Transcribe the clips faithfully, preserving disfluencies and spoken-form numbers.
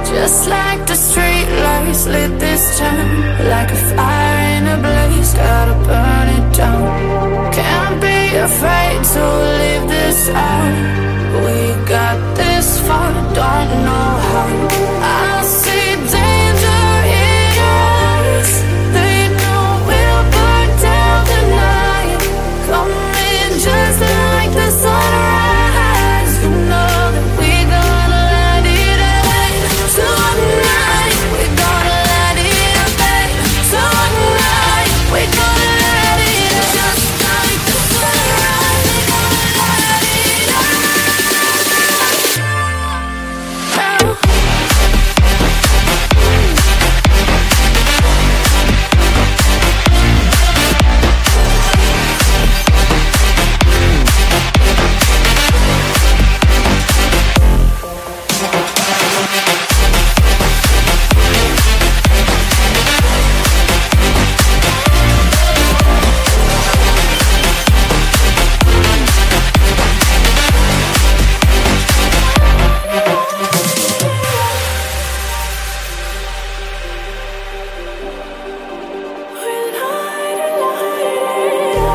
Just like the street lights lit this town, like a fire in a blaze, gotta burn it down. Can't be afraid to leave this out. We got this far, don't know how. I see danger in us. They know we'll burn down the night. Coming just like the sunrise. You know that we gonna light it up. Tonight, we gonna light it up. Tonight, we gonna light it up. Just like the sunrise, we gonna light it up.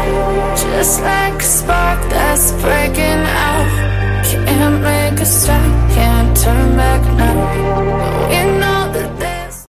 Just like a spark that's breaking out, can't make a stop.